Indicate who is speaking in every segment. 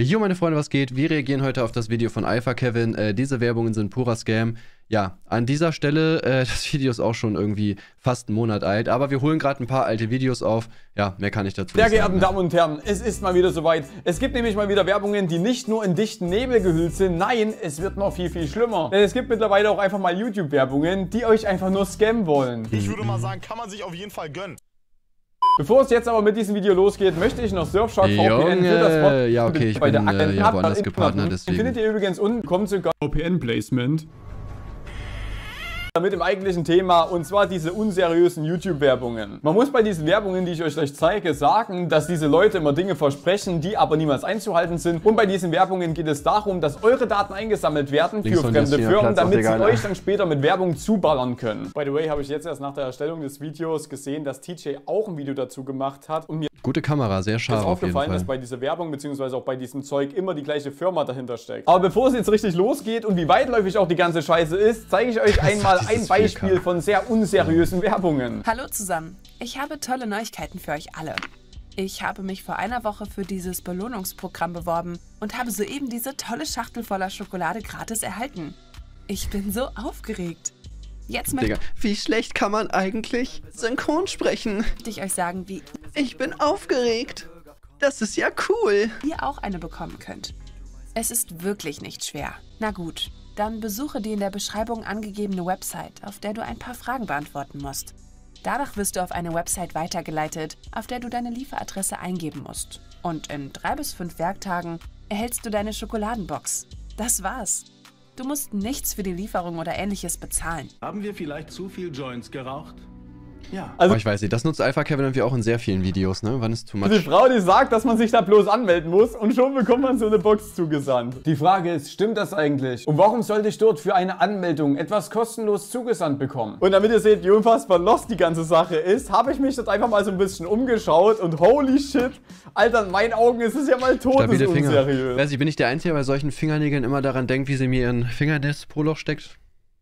Speaker 1: Jo meine Freunde, was geht? Wir reagieren heute auf das Video von Alpha Kevin. Diese Werbungen sind purer Scam. Ja, an dieser Stelle, das Video ist auch schon irgendwie fast einen Monat alt, aber wir holen gerade ein paar alte Videos auf. Ja, mehr kann ich dazu nicht sagen.
Speaker 2: Sehr geehrten Damen und Herren, es ist mal wieder soweit. Es gibt nämlich mal wieder Werbungen, die nicht nur in dichten Nebel gehüllt sind. Nein, es wird noch viel, viel schlimmer. Denn es gibt mittlerweile auch einfach mal YouTube-Werbungen, die euch einfach nur scammen wollen.
Speaker 3: Ich würde mal sagen, kann man sich auf jeden Fall gönnen.
Speaker 2: Bevor es jetzt aber mit diesem Video losgeht, möchte ich noch Surfshark VPN für das Wort
Speaker 1: ja, okay, ich bin ja woanders gepartnert, deswegen.
Speaker 2: Findet ihr übrigens unten, kommt sogar VPN-Placement. Mit dem eigentlichen Thema, und zwar diese unseriösen YouTube-Werbungen. Man muss bei diesen Werbungen, die ich euch gleich zeige, sagen, dass diese Leute immer Dinge versprechen, die aber niemals einzuhalten sind. Und bei diesen Werbungen geht es darum, dass eure Daten eingesammelt werden für fremde Firmen, damit sie euch dann später mit Werbung zuballern können. By the way, habe ich jetzt erst nach der Erstellung des Videos gesehen, dass TJ auch ein Video dazu gemacht hat und mir
Speaker 1: gute Kamera, sehr scharf auf jeden Fall.
Speaker 2: Ist aufgefallen, dass bei dieser Werbung bzw. auch bei diesem Zeug immer die gleiche Firma dahinter steckt. Aber bevor es jetzt richtig losgeht und wie weitläufig auch die ganze Scheiße ist, zeige ich euch einmal ein Beispiel von sehr unseriösen Werbungen.
Speaker 4: Hallo zusammen, ich habe tolle Neuigkeiten für euch alle. Ich habe mich vor einer Woche für dieses Belohnungsprogramm beworben und habe soeben diese tolle Schachtel voller Schokolade gratis erhalten. Ich bin so aufgeregt. Jetzt möchte
Speaker 1: wie schlecht kann man eigentlich synchron sprechen?
Speaker 4: ich euch sagen, wie
Speaker 1: Ich bin aufgeregt. Das ist ja cool.
Speaker 4: ihr auch eine bekommen könnt. Es ist wirklich nicht schwer. Na gut, dann besuche die in der Beschreibung angegebene Website, auf der du ein paar Fragen beantworten musst. Danach wirst du auf eine Website weitergeleitet, auf der du deine Lieferadresse eingeben musst. Und in 3 bis 5 Werktagen erhältst du deine Schokoladenbox. Das war's. Du musst nichts für die Lieferung oder ähnliches bezahlen.
Speaker 5: Haben wir vielleicht zu viel Joints geraucht? Ja.
Speaker 2: Also,
Speaker 1: ich weiß nicht, das nutzt Alpha Kevin irgendwie auch in sehr vielen Videos, ne? Wann ist too much?
Speaker 2: die Frau, die sagt, dass man sich da bloß anmelden muss und schon bekommt man so eine Box zugesandt. Die Frage ist, stimmt das eigentlich? Und warum sollte ich dort für eine Anmeldung etwas kostenlos zugesandt bekommen? Und damit ihr seht, wie unfassbar lost die ganze Sache ist, habe ich mich dort einfach mal so ein bisschen umgeschaut und holy shit, Alter, in meinen Augen ist es ja mal todesunseriös.
Speaker 1: Weiß ich, bin ich der Einzige, der bei solchen Fingernägeln immer daran denkt, wie sie mir ihren Finger in das Proloch steckt?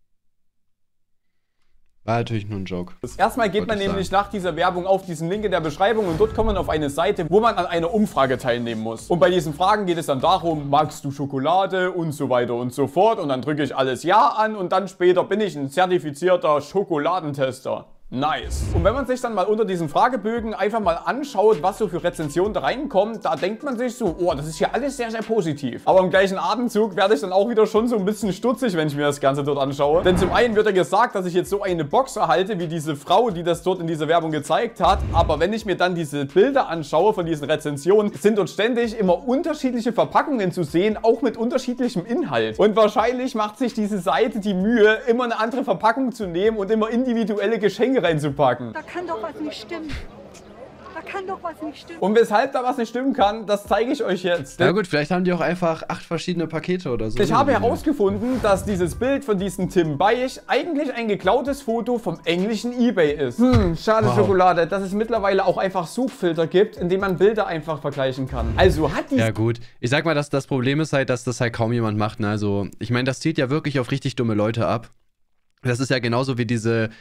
Speaker 1: War natürlich nur ein Joke.
Speaker 2: Erstmal geht man nämlich nach dieser Werbung auf diesen Link in der Beschreibung und dort kommt man auf eine Seite, wo man an einer Umfrage teilnehmen muss. Und bei diesen Fragen geht es dann darum, magst du Schokolade und so weiter und so fort. Und dann drücke ich alles Ja an und dann später bin ich ein zertifizierter Schokoladentester. Nice. Und wenn man sich dann mal unter diesen Fragebögen einfach mal anschaut, was so für Rezensionen da reinkommen, da denkt man sich so, oh, das ist ja alles sehr, sehr positiv. Aber im gleichen Atemzug werde ich dann auch wieder schon so ein bisschen stutzig, wenn ich mir das Ganze dort anschaue. Denn zum einen wird ja gesagt, dass ich jetzt so eine Box erhalte, wie diese Frau, die das dort in dieser Werbung gezeigt hat. Aber wenn ich mir dann diese Bilder anschaue von diesen Rezensionen, sind dort ständig immer unterschiedliche Verpackungen zu sehen, auch mit unterschiedlichem Inhalt. Und wahrscheinlich macht sich diese Seite die Mühe, immer eine andere Verpackung zu nehmen und immer individuelle Geschenke reinzupacken.
Speaker 6: Da kann doch was nicht stimmen. Da kann doch was nicht stimmen.
Speaker 2: Und weshalb da was nicht stimmen kann, das zeige ich euch jetzt.
Speaker 1: Na gut, vielleicht haben die auch einfach 8 verschiedene Pakete oder so.
Speaker 2: Ich habe herausgefunden, dass dieses Bild von diesem Tim Beich eigentlich ein geklautes Foto vom englischen eBay ist. Schade Schokolade, dass es mittlerweile auch einfach Suchfilter gibt, in denen man Bilder einfach vergleichen kann. Also hat die...
Speaker 1: Ja gut, ich sag mal, dass das Problem ist halt, dass das halt kaum jemand macht. Ne? Also, ich meine, das zielt ja wirklich auf richtig dumme Leute ab. Das ist ja genauso wie diese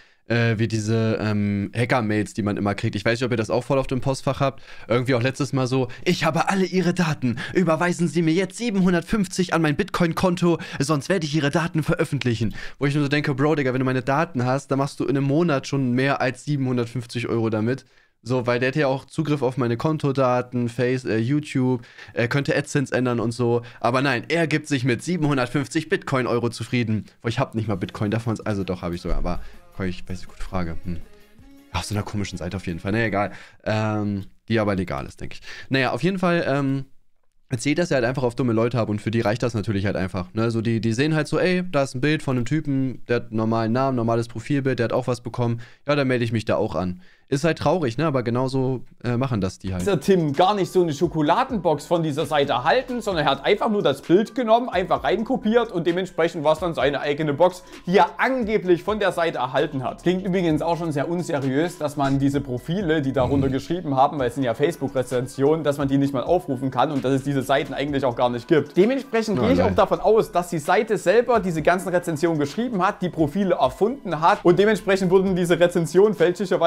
Speaker 1: Hacker-Mails, die man immer kriegt. Ich weiß nicht, ob ihr das auch voll auf dem Postfach habt. Irgendwie auch letztes Mal so, ich habe alle Ihre Daten. Überweisen Sie mir jetzt 750 an mein Bitcoin-Konto, sonst werde ich Ihre Daten veröffentlichen. Wo ich nur so denke, Bro, Digga, wenn du meine Daten hast, dann machst du in einem Monat schon mehr als 750 € damit. So, weil der hat ja auch Zugriff auf meine Kontodaten, YouTube, er könnte AdSense ändern und so. Aber nein, er gibt sich mit 750 Bitcoin-Euro zufrieden. Wo ich hab nicht mal Bitcoin, davon, also doch, habe ich sogar, aber ich weiß nicht, gute Frage. Auf so einer komischen Seite auf jeden Fall. Naja, egal. Die aber legal ist, denke ich. Naja, auf jeden Fall, erzählt, dass er halt einfach auf dumme Leute hat und für die reicht das natürlich halt einfach. Ne? So die sehen halt so, ey, da ist ein Bild von einem Typen, der hat einen normalen Namen, normales Profilbild, der hat auch was bekommen. Ja, dann melde ich mich da auch an. Ist halt traurig, ne? Aber genauso machen das die halt.
Speaker 2: Dieser Tim gar nicht so eine Schokoladenbox von dieser Seite erhalten, sondern er hat einfach nur das Bild genommen, einfach reinkopiert und dementsprechend war es dann seine eigene Box, die er angeblich von der Seite erhalten hat. Klingt übrigens auch schon sehr unseriös, dass man diese Profile, die darunter geschrieben haben, weil es sind ja Facebook-Rezensionen, dass man die nicht mal aufrufen kann und dass es diese Seiten eigentlich auch gar nicht gibt. Dementsprechend gehe ich auch davon aus, dass die Seite selber diese ganzen Rezensionen geschrieben hat, die Profile erfunden hat und dementsprechend wurden diese Rezensionen fälschlicherweise eingefügt.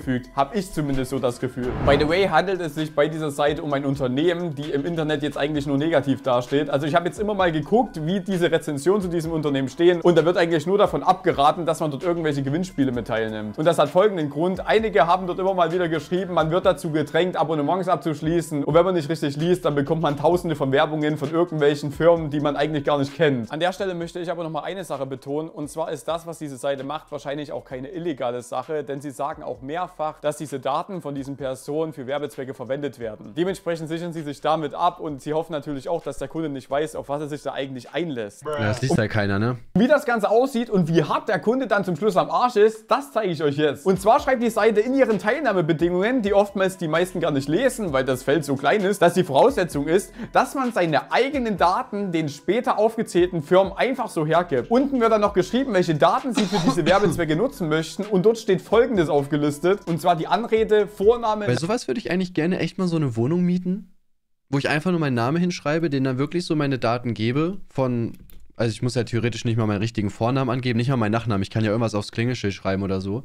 Speaker 2: eingefügt. Habe ich zumindest so das Gefühl. By the way, handelt es sich bei dieser Seite um ein Unternehmen, die im Internet jetzt eigentlich nur negativ dasteht. Also ich habe jetzt immer mal geguckt, wie diese Rezensionen zu diesem Unternehmen stehen. Und da wird eigentlich nur davon abgeraten, dass man dort irgendwelche Gewinnspiele mit teilnimmt. Und das hat folgenden Grund. Einige haben dort immer mal wieder geschrieben, man wird dazu gedrängt, Abonnements abzuschließen. Und wenn man nicht richtig liest, dann bekommt man tausende von Werbungen von irgendwelchen Firmen, die man eigentlich gar nicht kennt. An der Stelle möchte ich aber nochmal eine Sache betonen. Und zwar ist das, was diese Seite macht, wahrscheinlich auch keine illegale Sache. Denn sie sagen auch mehrfach, dass diese Daten von diesen Personen für Werbezwecke verwendet werden. Dementsprechend sichern sie sich damit ab und sie hoffen natürlich auch, dass der Kunde nicht weiß, auf was er sich da eigentlich einlässt.
Speaker 1: Ja, das liest ja keiner, ne?
Speaker 2: Wie das Ganze aussieht und wie hart der Kunde dann zum Schluss am Arsch ist, das zeige ich euch jetzt. Und zwar schreibt die Seite in ihren Teilnahmebedingungen, die oftmals die meisten gar nicht lesen, weil das Feld so klein ist, dass die Voraussetzung ist, dass man seine eigenen Daten den später aufgezählten Firmen einfach so hergibt. Unten wird dann noch geschrieben, welche Daten sie für diese Werbezwecke nutzen möchten und dort steht Folgendes aufgelistet, und zwar die Anrede, Vorname...
Speaker 1: Bei sowas würde ich eigentlich gerne echt mal so eine Wohnung mieten, wo ich einfach nur meinen Namen hinschreibe, denen dann wirklich so meine Daten gebe von... Also ich muss ja theoretisch nicht mal meinen richtigen Vornamen angeben, nicht mal meinen Nachnamen. Ich kann ja irgendwas aufs Klingelschild schreiben oder so.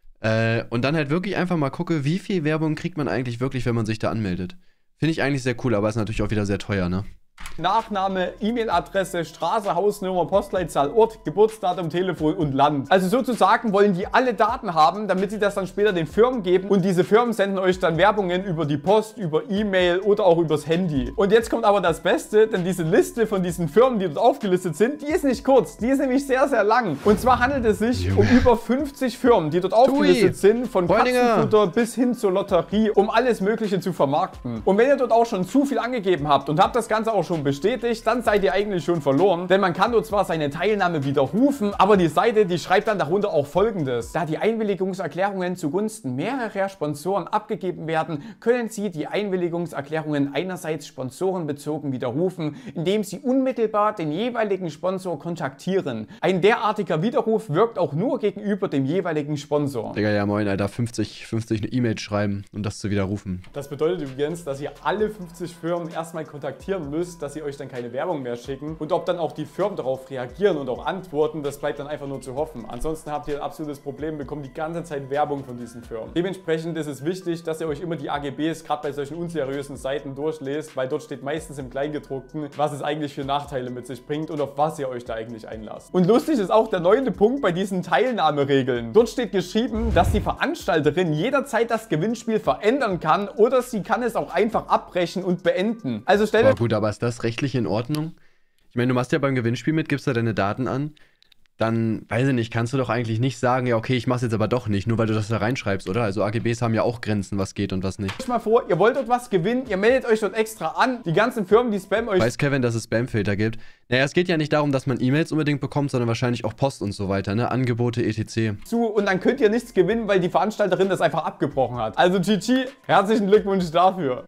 Speaker 1: Und dann halt wirklich einfach mal gucke, wie viel Werbung kriegt man eigentlich wirklich, wenn man sich da anmeldet. Finde ich eigentlich sehr cool, aber ist natürlich auch wieder sehr teuer, ne?
Speaker 2: Nachname, E-Mail-Adresse, Straße, Hausnummer, Postleitzahl, Ort, Geburtsdatum, Telefon und Land. Also sozusagen wollen die alle Daten haben, damit sie das dann später den Firmen geben und diese Firmen senden euch dann Werbungen über die Post, über E-Mail oder auch übers Handy. Und jetzt kommt aber das Beste, denn diese Liste von diesen Firmen, die dort aufgelistet sind, die ist nicht kurz, die ist nämlich sehr, sehr lang. Und zwar handelt es sich um über 50 Firmen, die dort aufgelistet sind, von Katzenfutter bis hin zur Lotterie, um alles Mögliche zu vermarkten. Und wenn ihr dort auch schon zu viel angegeben habt und habt das Ganze auch schon bestätigt, dann seid ihr eigentlich schon verloren, denn man kann dort zwar seine Teilnahme widerrufen, aber die Seite, die schreibt dann darunter auch Folgendes: Da die Einwilligungserklärungen zugunsten mehrerer Sponsoren abgegeben werden, können Sie die Einwilligungserklärungen einerseits sponsorenbezogen widerrufen, indem Sie unmittelbar den jeweiligen Sponsor kontaktieren. Ein derartiger Widerruf wirkt auch nur gegenüber dem jeweiligen Sponsor.
Speaker 1: Digga, ja moin, Alter, 50 E-Mails schreiben, um das zu widerrufen.
Speaker 2: Das bedeutet übrigens, dass ihr alle 50 Firmen erstmal kontaktieren müsst, dass sie euch dann keine Werbung mehr schicken. Und ob dann auch die Firmen darauf reagieren und auch antworten, das bleibt dann einfach nur zu hoffen. Ansonsten habt ihr ein absolutes Problem, bekommt die ganze Zeit Werbung von diesen Firmen. Dementsprechend ist es wichtig, dass ihr euch immer die AGBs gerade bei solchen unseriösen Seiten durchlest, weil dort steht meistens im Kleingedruckten, was es eigentlich für Nachteile mit sich bringt und auf was ihr euch da eigentlich einlasst. Und lustig ist auch der 9. Punkt bei diesen Teilnahmeregeln. Dort steht geschrieben, dass die Veranstalterin jederzeit das Gewinnspiel verändern kann oder sie kann es auch einfach abbrechen und beenden. Also stellt euch...
Speaker 1: Gut, aber ist das rechtlich in Ordnung? Ich meine, du machst ja beim Gewinnspiel mit, gibst da deine Daten an, dann, weiß ich nicht, kannst du doch eigentlich nicht sagen, ja okay, ich mach's jetzt aber doch nicht, nur weil du das da reinschreibst, oder? Also AGBs haben ja auch Grenzen, was geht und was nicht.
Speaker 2: Stellt euch mal vor, ihr wollt dort was gewinnen, ihr meldet euch dort extra an, die ganzen Firmen, die spammen euch...
Speaker 1: Weiß Kevin, dass es Spamfilter gibt? Naja, es geht ja nicht darum, dass man E-Mails unbedingt bekommt, sondern wahrscheinlich auch Post und so weiter, ne? Angebote, etc.
Speaker 2: Und dann könnt ihr nichts gewinnen, weil die Veranstalterin das einfach abgebrochen hat. Also GG, herzlichen Glückwunsch dafür.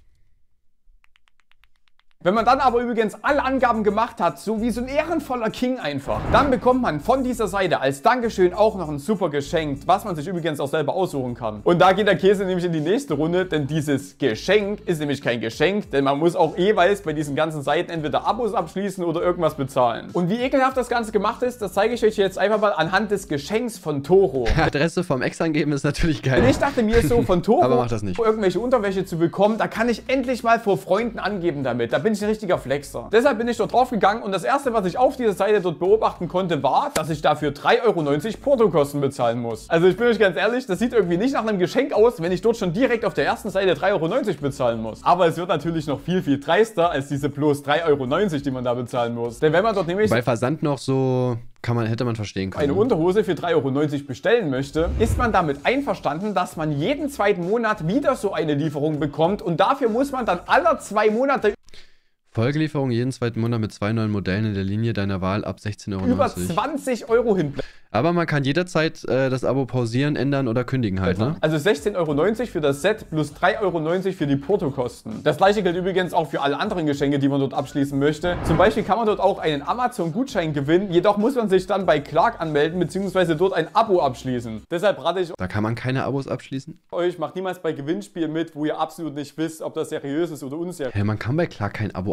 Speaker 2: Wenn man dann aber übrigens alle Angaben gemacht hat, so wie so ein ehrenvoller King einfach, dann bekommt man von dieser Seite als Dankeschön auch noch ein super Geschenk, was man sich übrigens auch selber aussuchen kann. Und da geht der Käse nämlich in die nächste Runde, denn dieses Geschenk ist nämlich kein Geschenk, denn man muss auch jeweils bei diesen ganzen Seiten entweder Abos abschließen oder irgendwas bezahlen. Und wie ekelhaft das Ganze gemacht ist, das zeige ich euch jetzt einfach mal anhand des Geschenks von Toro.
Speaker 1: Adresse vom Ex angeben ist natürlich geil.
Speaker 2: Und ich dachte mir so, von Toro
Speaker 1: aber mach das nicht.
Speaker 2: Irgendwelche Unterwäsche zu bekommen, da kann ich endlich mal vor Freunden angeben damit. Da bin ich ein richtiger Flexer. Deshalb bin ich dort drauf gegangen und das erste, was ich auf dieser Seite dort beobachten konnte, war, dass ich dafür 3,90 € Portokosten bezahlen muss. Also ich bin euch ganz ehrlich, das sieht irgendwie nicht nach einem Geschenk aus, wenn ich dort schon direkt auf der ersten Seite 3,90 € bezahlen muss. Aber es wird natürlich noch viel, viel dreister als diese bloß 3,90 €, die man da bezahlen muss. Denn wenn man dort nämlich
Speaker 1: bei Versand noch so, hätte man verstehen können.
Speaker 2: eine Unterhose für 3,90 € bestellen möchte, ist man damit einverstanden, dass man jeden zweiten Monat wieder so eine Lieferung bekommt und dafür muss man dann alle 2 Monate
Speaker 1: Folgelieferung jeden zweiten Monat mit 2 neuen Modellen in der Linie deiner Wahl ab 16,90 €
Speaker 2: über 20 € hinblättern.
Speaker 1: Aber man kann jederzeit das Abo pausieren, ändern oder kündigen halt, ne?
Speaker 2: Also 16,90 € für das Set plus 3,90 € für die Portokosten. Das gleiche gilt übrigens auch für alle anderen Geschenke, die man dort abschließen möchte. Zum Beispiel kann man dort auch einen Amazon-Gutschein gewinnen, jedoch muss man sich dann bei Clark anmelden bzw. dort ein Abo abschließen. Deshalb rate ich
Speaker 1: Da kann man keine Abos abschließen?
Speaker 2: euch, macht niemals bei Gewinnspielen mit, wo ihr absolut nicht wisst, ob das seriös ist oder unseriös.
Speaker 1: Hä, man kann bei Clark kein Abo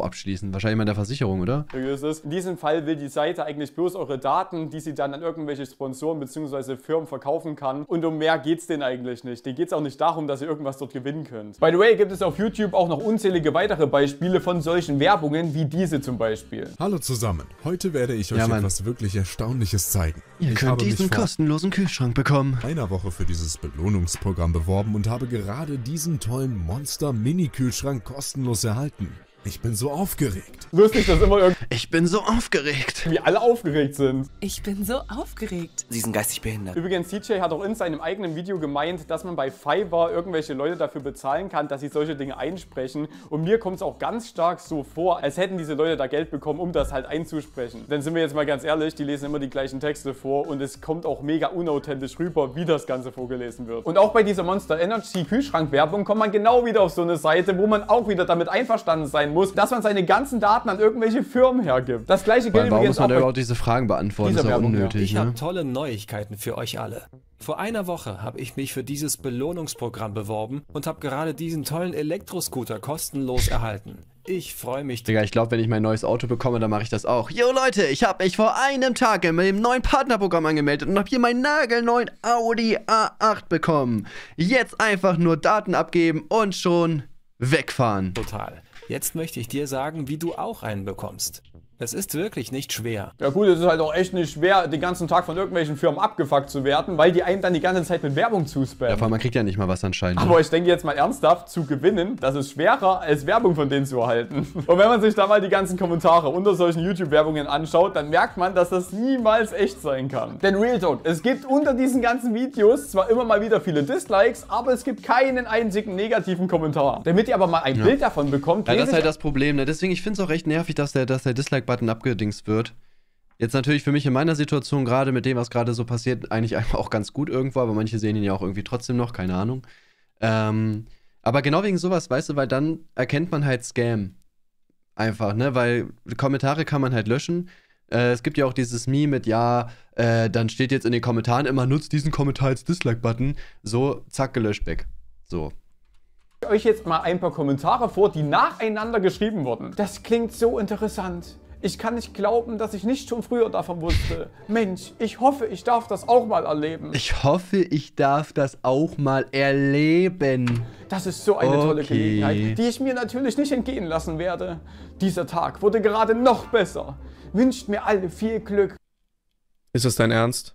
Speaker 1: abschließen? Wahrscheinlich mal in der Versicherung, oder?
Speaker 2: In diesem Fall will die Seite eigentlich bloß eure Daten, die sie dann an irgendwelche Sponsoren bzw. Firmen verkaufen kann. Und um mehr geht's denen eigentlich nicht. Denen geht's auch nicht darum, dass ihr irgendwas dort gewinnen könnt. By the way, gibt es auf YouTube auch noch unzählige weitere Beispiele von solchen Werbungen, wie diese zum Beispiel.
Speaker 7: Hallo zusammen, heute werde ich euch etwas wirklich Erstaunliches zeigen.
Speaker 1: Ihr könnt diesen kostenlosen Kühlschrank bekommen.
Speaker 7: Einer Woche für dieses Belohnungsprogramm beworben und habe gerade diesen tollen Monster-Mini-Kühlschrank kostenlos erhalten. Ich bin so aufgeregt.
Speaker 2: Lustig, dass immer irgendwie
Speaker 1: Ich bin so aufgeregt.
Speaker 2: wie alle aufgeregt sind.
Speaker 4: Ich bin so aufgeregt.
Speaker 8: Sie sind geistig behindert.
Speaker 2: Übrigens, CJ hat auch in seinem eigenen Video gemeint, dass man bei Fiverr irgendwelche Leute dafür bezahlen kann, dass sie solche Dinge einsprechen. Und mir kommt es auch ganz stark so vor, als hätten diese Leute da Geld bekommen, um das halt einzusprechen. Denn sind wir jetzt mal ganz ehrlich, die lesen immer die gleichen Texte vor und es kommt auch mega unauthentisch rüber, wie das Ganze vorgelesen wird. Und auch bei dieser Monster Energy Kühlschrank-Werbung kommt man genau wieder auf so eine Seite, wo man auch wieder damit einverstanden sein muss, dass man seine ganzen Daten an irgendwelche Firmen hergibt. Das gleiche gilt
Speaker 1: Warum
Speaker 2: übrigens
Speaker 1: muss man da
Speaker 2: auch
Speaker 1: überhaupt diese Fragen beantworten? Das ist ja
Speaker 2: Werbung,
Speaker 1: unnötig,
Speaker 9: Ich
Speaker 1: ne?
Speaker 9: habe tolle Neuigkeiten für euch alle. Vor einer Woche habe ich mich für dieses Belohnungsprogramm beworben und habe gerade diesen tollen Elektroscooter kostenlos erhalten. Ich freue mich.
Speaker 1: Digga, ich glaube, wenn ich mein neues Auto bekomme, dann mache ich das auch. Yo Leute, ich habe mich vor einem Tag mit dem neuen Partnerprogramm angemeldet und habe hier meinen nagelneuen Audi A8 bekommen. Jetzt einfach nur Daten abgeben und schon wegfahren.
Speaker 9: Total. Jetzt möchte ich dir sagen, wie du auch einen bekommst. Es ist wirklich nicht schwer.
Speaker 2: Ja gut, es ist halt auch echt nicht schwer, den ganzen Tag von irgendwelchen Firmen abgefuckt zu werden, weil die einem dann die ganze Zeit mit Werbung zuspammen.
Speaker 1: Ja, vor allem, man kriegt ja nicht mal was anscheinend.
Speaker 2: Aber ich denke jetzt mal ernsthaft, zu gewinnen, das ist schwerer, als Werbung von denen zu erhalten. Und wenn man sich da mal die ganzen Kommentare unter solchen YouTube-Werbungen anschaut, dann merkt man, dass das niemals echt sein kann. Denn Real Talk, es gibt unter diesen ganzen Videos zwar immer mal wieder viele Dislikes, aber es gibt keinen einzigen negativen Kommentar. Damit ihr aber mal ein Bild davon bekommt,
Speaker 1: ja, das ist halt das Problem, ne? Deswegen, ich finde es auch recht nervig, dass der Dislike-Button abgedingst wird. Jetzt natürlich für mich in meiner Situation gerade mit dem, was gerade so passiert, eigentlich einfach auch ganz gut irgendwo, aber manche sehen ihn ja auch irgendwie trotzdem noch, keine Ahnung. Aber genau wegen sowas, weißt du, weil dann erkennt man halt Scam. Einfach, ne, weil Kommentare kann man halt löschen. Es gibt ja auch dieses Meme mit, ja, dann steht jetzt in den Kommentaren immer, nutzt diesen Kommentar als Dislike-Button. So, zack, gelöscht weg. So.
Speaker 2: Euch jetzt mal ein paar Kommentare vor, die nacheinander geschrieben wurden. Das klingt so interessant. Ich kann nicht glauben, dass ich nicht schon früher davon wusste. Mensch, ich hoffe, ich darf das auch mal erleben.
Speaker 1: Ich hoffe, ich darf das auch mal erleben.
Speaker 2: Das ist so eine tolle Gelegenheit, die ich mir natürlich nicht entgehen lassen werde. Dieser Tag wurde gerade noch besser. Wünscht mir alle viel Glück.
Speaker 10: Ist das dein Ernst?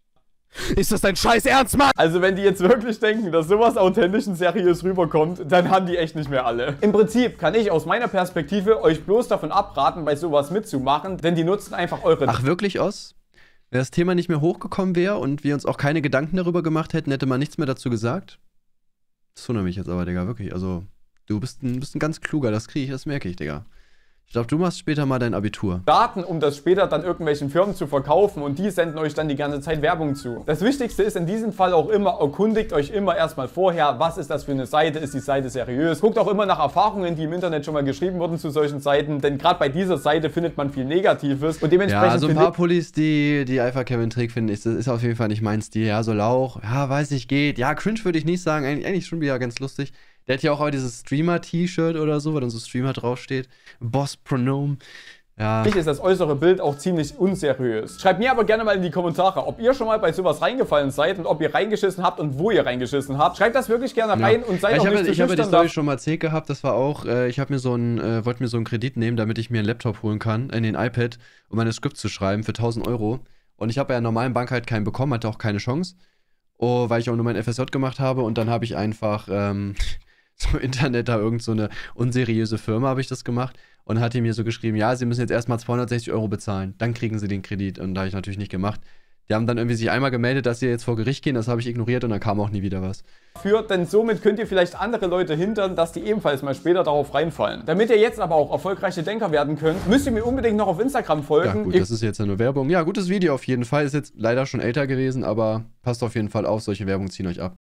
Speaker 10: Ist das dein scheiß Ernst, Mann?
Speaker 2: Also wenn die jetzt wirklich denken, dass sowas authentisch und seriös rüberkommt, dann haben die echt nicht mehr alle. Im Prinzip kann ich aus meiner Perspektive euch bloß davon abraten, bei sowas mitzumachen, denn die nutzen einfach eure...
Speaker 1: Ach wirklich, Oss? Wenn das Thema nicht mehr hochgekommen wäre und wir uns auch keine Gedanken darüber gemacht hätten, hätte man nichts mehr dazu gesagt? Das wundert mich jetzt aber, Digga, wirklich. Also, du bist ein ganz kluger, das merke ich, Digga. Ich glaube, du machst später mal dein Abitur.
Speaker 2: Daten, um das später dann irgendwelchen Firmen zu verkaufen und die senden euch dann die ganze Zeit Werbung zu. Das Wichtigste ist in diesem Fall auch immer, erkundigt euch immer erstmal vorher, was ist das für eine Seite, ist die Seite seriös. Guckt auch immer nach Erfahrungen, die im Internet schon mal geschrieben wurden zu solchen Seiten, denn gerade bei dieser Seite findet man viel Negatives und dementsprechend...
Speaker 1: Ja, also ein paar Pullis, die Alpha Kevin trägt, finde ich, das ist auf jeden Fall nicht mein Stil. Ja, so Lauch, ja, weiß ich, geht. Ja, cringe würde ich nicht sagen, eigentlich schon wieder ganz lustig. Der hat ja auch dieses Streamer-T-Shirt oder so, wo dann so Streamer draufsteht. Boss Pronomen. Ja.
Speaker 2: Für mich ist das äußere Bild auch ziemlich unseriös. Schreibt mir aber gerne mal in die Kommentare, ob ihr schon mal bei sowas reingefallen seid und ob ihr reingeschissen habt und wo ihr reingeschissen habt. Schreibt das wirklich gerne rein und seid auch nicht zu schüchtern.
Speaker 1: Ich habe die Story schon mal erzählt gehabt, das war auch, ich habe mir wollte mir so einen Kredit nehmen, damit ich mir einen Laptop holen kann, in den iPad, um meine Skript zu schreiben für 1000 €. Und ich habe ja in der normalen Bank halt keinen bekommen, hatte auch keine Chance. Oh, weil ich auch nur mein FSJ gemacht habe und dann habe ich einfach, so Internet, da irgend so eine unseriöse Firma habe ich das gemacht und hat die mir so geschrieben, ja, sie müssen jetzt erstmal 260 € bezahlen, dann kriegen sie den Kredit und da habe ich natürlich nicht gemacht. Die haben dann irgendwie sich einmal gemeldet, dass sie jetzt vor Gericht gehen, das habe ich ignoriert und dann kam auch nie wieder was.
Speaker 2: Denn somit könnt ihr vielleicht andere Leute hindern, dass die ebenfalls mal später darauf reinfallen. Damit ihr jetzt aber auch erfolgreiche Denker werden könnt, müsst ihr mir unbedingt noch auf Instagram folgen.
Speaker 1: Ja gut, das ist jetzt ja nur Werbung. Ja, gutes Video auf jeden Fall, ist jetzt leider schon älter gewesen, aber passt auf jeden Fall auf, solche Werbung ziehen euch ab.